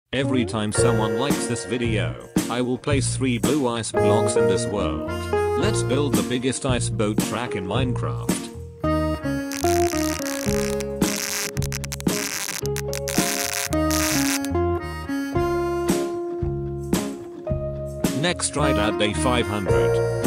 Every time someone likes this video, I will place 3 blue ice blocks in this world. Let's build the biggest ice boat track in Minecraft. Next, right at day 500.